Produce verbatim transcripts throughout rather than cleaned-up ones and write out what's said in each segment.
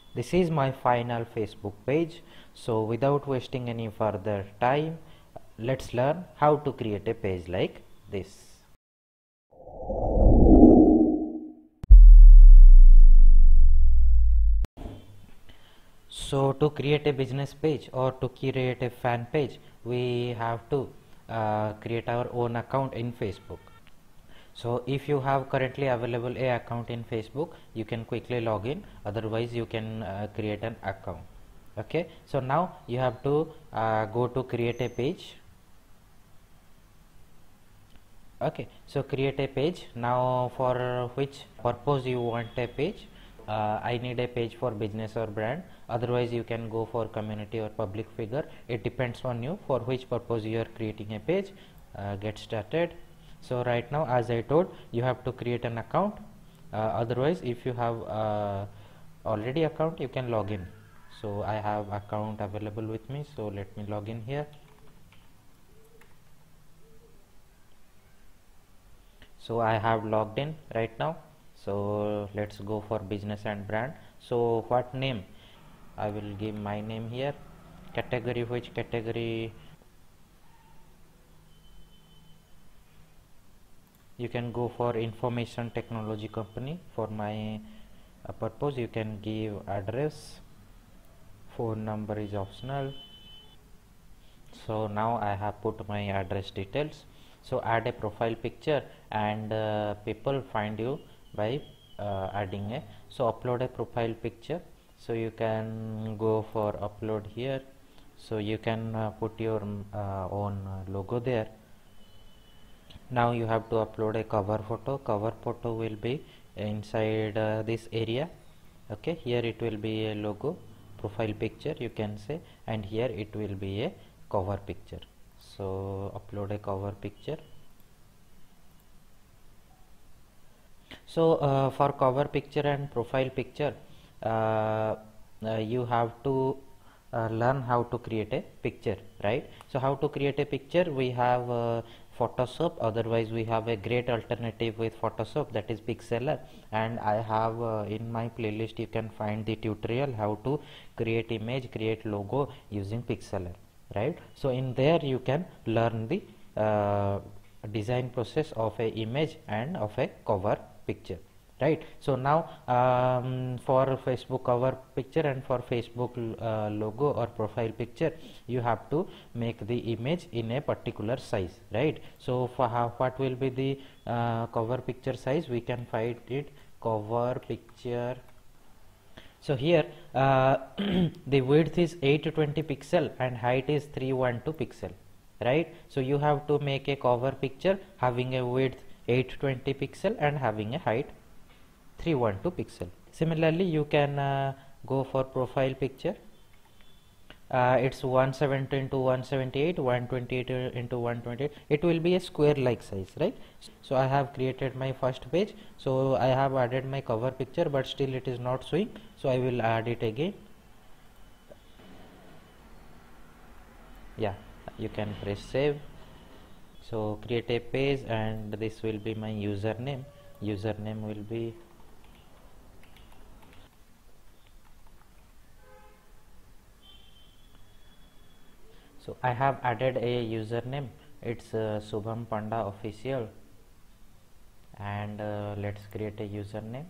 this is my final Facebook page. So without wasting any further time, let's learn how to create a page like this. So to create a business page or to create a fan page, we have to uh, create our own account in Facebook. So if you have currently available a account in Facebook, you can quickly log in, otherwise you can uh, create an account. Okay, so now you have to uh, go to create a page. Okay, so create a page. Now for which purpose you want a page? uh, I need a page for business or brand, otherwise you can go for community or public figure. It depends on you for which purpose you are creating a page. Uh, get started. So right now, as I told, you have to create an account. Uh, otherwise, if you have uh, already account, you can log in. So I have account available with me, so let me log in here. So I have logged in right now. So let's go for business and brand. So what name? I will give my name here. Category, which category? You can go for information technology company. For my uh, purpose, you can give address. Phone number is optional. So now I have put my address details. So add a profile picture, and uh, people find you by uh, adding a, so upload a profile picture. So you can go for upload here. So you can uh, put your uh, own uh, logo there. Now you have to upload a cover photo. Cover photo will be inside uh, this area. Okay, here it will be a logo, profile picture you can say, and here it will be a cover picture. So upload a cover picture. So uh, for cover picture and profile picture, uh, uh, you have to uh, learn how to create a picture, right? So how to create a picture? We have uh, Photoshop, otherwise we have a great alternative with Photoshop, that is Pixlr, and I have uh, in my playlist you can find the tutorial how to create image, create logo using Pixlr, right? So in there you can learn the uh, design process of a image and of a cover picture, right? So now um, for Facebook cover picture and for Facebook uh, logo or profile picture, you have to make the image in a particular size, right? So for how, what will be the uh, cover picture size? We can find it cover picture. So here uh, the width is eight twenty pixel and height is three twelve pixel, right? So you have to make a cover picture having a width eight twenty pixel and having a height three twelve pixel. Similarly, you can uh, go for profile picture. Uh, it's one seventy into one seventy-eight, one twenty-eight into one twenty-eight. It will be a square like size, right? So I have created my first page. So I have added my cover picture, but still it is not showing. So I will add it again. Yeah, you can press save. So create a page, and this will be my username. Username will be so I have added a username. It's uh, Shubham Panda official, and uh, let's create a username.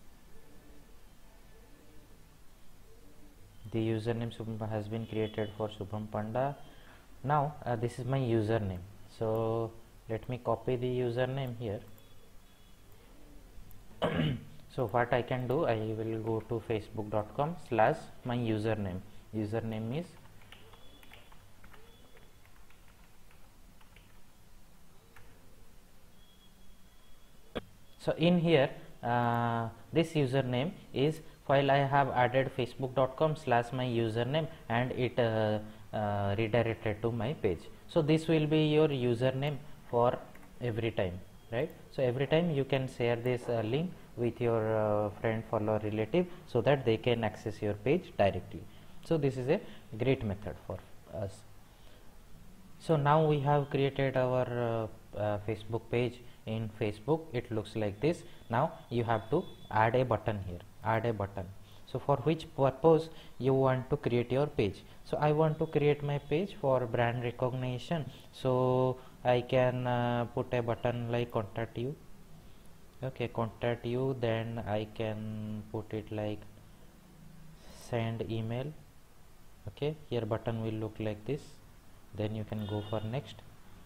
The username Shubham has been created for Shubham Panda. Now uh, this is my username. So let me copy the username here. So what I can do, I will go to facebook dot com slash my username. Username is so in here uh, this username is, while I have added facebook dot com slash my username, and it uh, uh, redirected to my page. So this will be your username for every time, right? So every time you can share this uh, link with your uh, friend, follower, relative, so that they can access your page directly. So this is a great method for us. So now we have created our uh, uh, Facebook page in Facebook. It looks like this. Now you have to add a button here, add a button. So for which purpose you want to create your page? So I want to create my page for brand recognition, so I can uh, put a button like contact you. Okay, contact you, then I can put it like send email. Okay, here button will look like this, then you can go for next.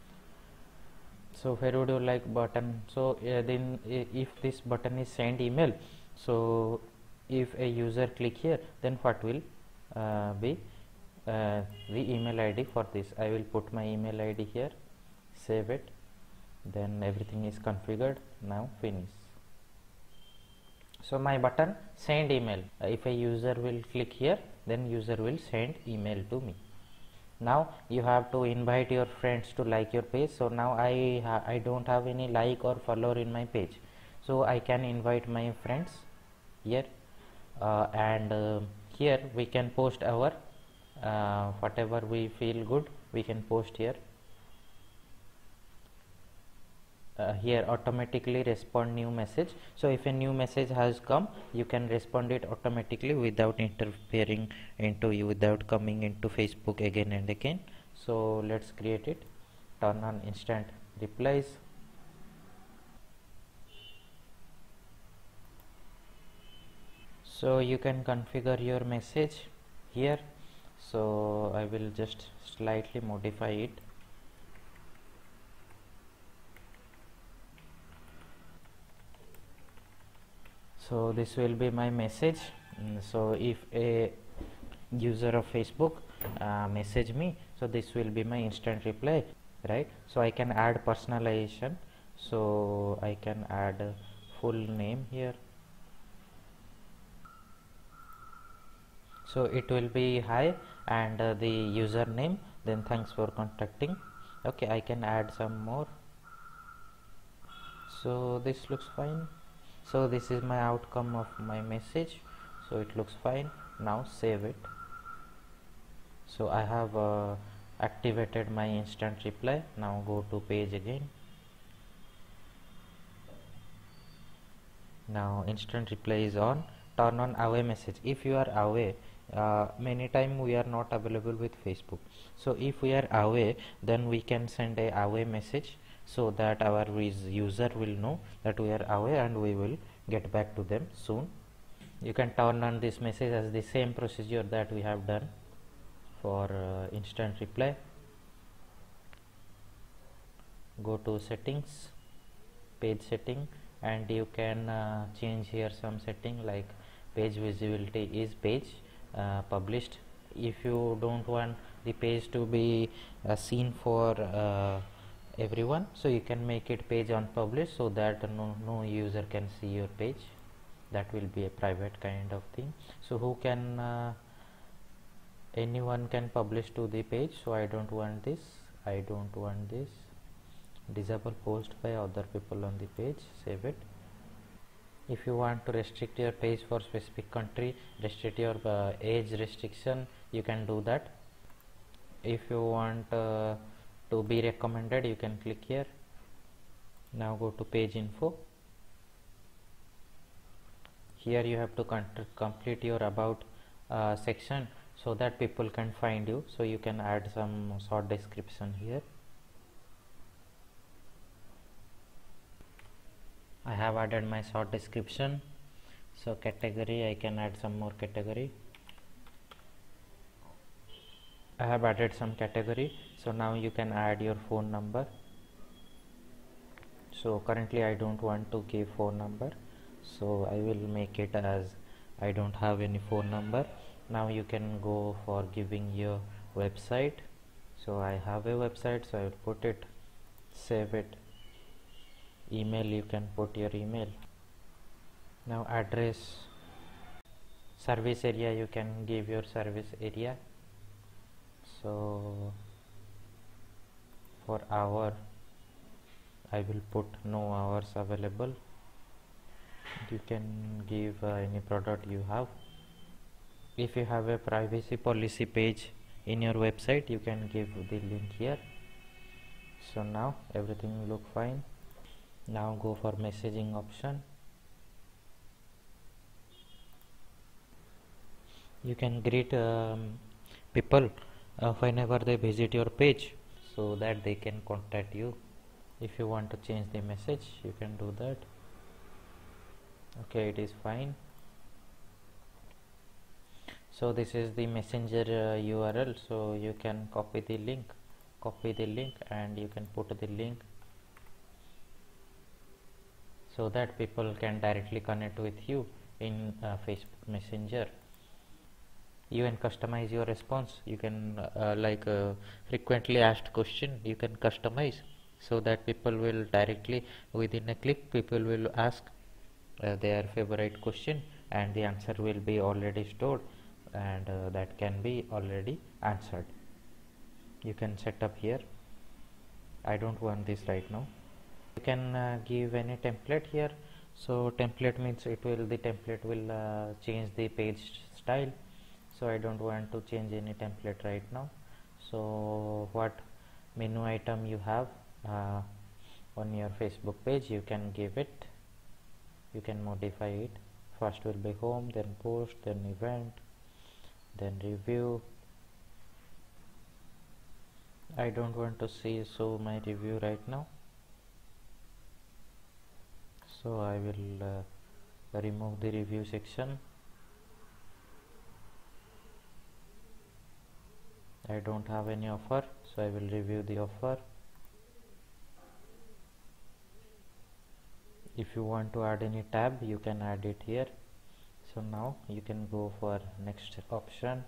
So where would you like button? So uh, then uh, if this button is send email, so if a user click here, then what will uh, be uh, the email I D for this? I will put my email I D here, save it, then everything is configured. Now finish. So my button send email, uh, if a user will click here, then user will send email to me. Now you have to invite your friends to like your page. So now I ha I don't have any like or follower in my page, so I can invite my friends here, uh, and uh, here we can post our uh, whatever we feel good, we can post here. Uh, here automatically respond new message. So if a new message has come, you can respond it automatically without interfering into you, without coming into Facebook again and again. So let's create it. Turn on instant replies. So you can configure your message here. So I will just slightly modify it. So this will be my message. Mm, so if a user of Facebook uh, message me, so this will be my instant reply, right? So I can add personalization, so I can add a full name here. So it will be hi and uh, the username, then thanks for contacting. Okay, I can add some more. So this looks fine. So this is my outcome of my message, so it looks fine. Now save it. So I have uh, activated my instant reply. Now go to page again. Now instant reply is on. Turn on away message. If you are away, uh, many time we are not available with Facebook, so if we are away, then we can send a away message, so that our user will know that we are away and we will get back to them soon. You can turn on this message as the same procedure that we have done for uh, instant reply. Go to settings, page setting, and you can uh, change here some setting like page visibility is page uh, published. If you don't want the page to be uh, seen for uh, everyone, so you can make it page unpublished, so that no, no user can see your page. That will be a private kind of thing. So who can uh, anyone can publish to the page, so I don't want this. I don't want this. Disable post by other people on the page. Save it. If you want to restrict your page for specific country, restrict your uh, age restriction, you can do that. If you want uh, to be recommended, you can click here. Now go to page info. Here you have to complete your about uh, section, so that people can find you. So you can add some short description here. I have added my short description. So category, I can add some more category. I have added some category. So now you can add your phone number. So currently I don't want to give phone number, so I will make it as I don't have any phone number. Now you can go for giving your website. So I have a website, so I will put it. Save it. Email, you can put your email. Now address. Service area, you can give your service area. So for hour, I will put no hours available. You can give uh, any product you have. If you have a privacy policy page in your website, you can give the link here. So now everything will look fine. Now go for messaging option. You can greet um, people uh, whenever they visit your page, so that they can contact you. If you want to change the message, you can do that. Okay, it is fine. So this is the messenger uh, U R L, so you can copy the link copy the link and you can put the link so that people can directly connect with you in uh, Facebook Messenger. You can customize your response. You can uh, like uh, frequently asked question you can customize, so that people will directly, within a click, people will ask uh, their favorite question and the answer will be already stored, and uh, that can be already answered. You can set up here. I don't want this right now. You can uh, give any template here. So template means it will the template will uh, change the page style. So I don't want to change any template right now. So what menu item you have uh, on your Facebook page, you can give it, you can modify it. First will be home, then post, then event, then review. I don't want to see so my review right now, so I will uh, remove the review section. I don't have any offer, so I will review the offer. If you want to add any tab, you can add it here. So now you can go for next option,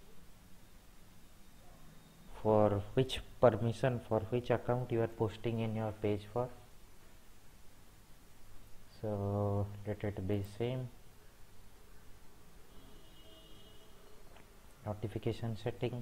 for which permission, for which account you are posting in your page for. So let it be same. Notification setting,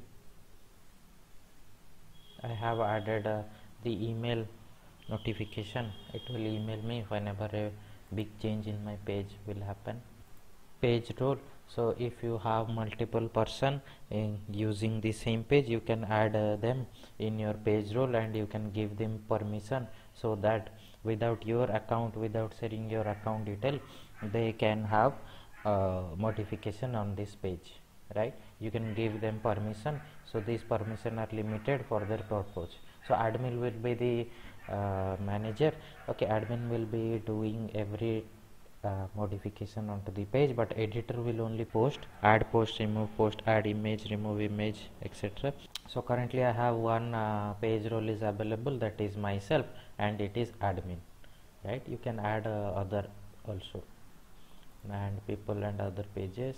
I have added uh, the email notification. It will email me whenever a big change in my page will happen. Page role, so if you have multiple person in using the same page, you can add uh, them in your page role and you can give them permission, so that without your account, without sharing your account detail, they can have uh, modification on this page, right? You can give them permission, so these permission are limited for their purpose. So admin will be the uh, manager. Okay, admin will be doing every uh, modification onto the page, but editor will only post, add post, remove post, add image, remove image, etc. So currently I have one uh, page role is available, that is myself, and it is admin, right? You can add uh, other also, and people and other pages.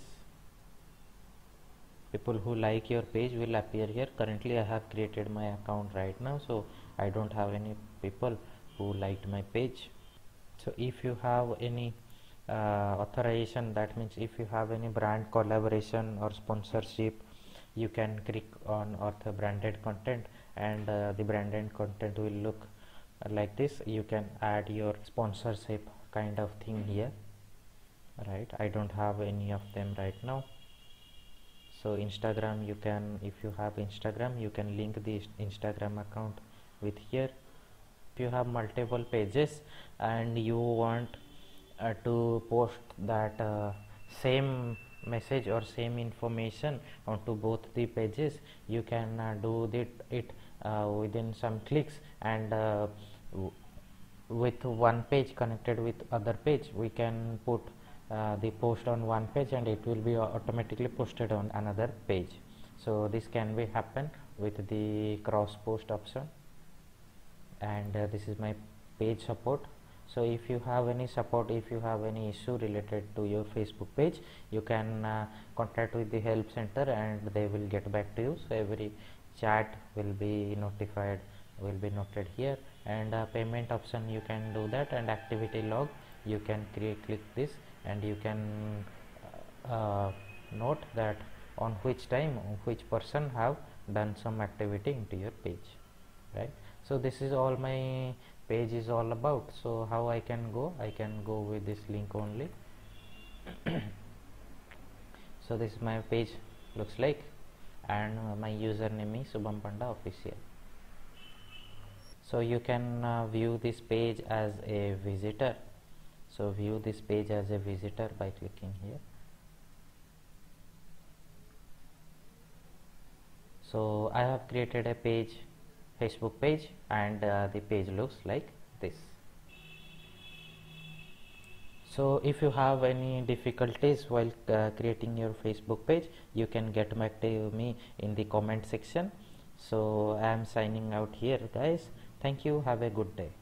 People who like your page will appear here. Currently I have created my account right now, so I don't have any people who liked my page. So if you have any uh, authorization, that means if you have any brand collaboration or sponsorship, you can click on author branded content, and uh, the branded content will look like this. You can add your sponsorship kind of thing here, right? I don't have any of them right now. So Instagram, you can, if you have Instagram, you can link the Instagram account with here. If you have multiple pages and you want uh, to post that uh, same message or same information onto both the pages, you can uh, do that it uh, within some clicks, and uh, with one page connected with other page, we can put uh, the post on one page and it will be automatically posted on another page. So this can be happen with the cross post option. And uh, this is my page support. So if you have any support, if you have any issue related to your Facebook page, you can uh, contact with the help center and they will get back to you. So every chat will be notified, will be noted here. And uh, payment option, you can do that, and activity log, you can create, click this, and you can uh, note that on which time which person have done some activity into your page, right? So this is all my page is all about. So how I can go, I can go with this link only. So this is my page looks like, and uh, my username is Subham Panda official. So you can uh, view this page as a visitor. So view this page as a visitor by clicking here. So I have created a page, Facebook page, and uh, the page looks like this. So if you have any difficulties while uh, creating your Facebook page, you can get back to me in the comment section. So I am signing out here, guys. Thank you. Have a good day.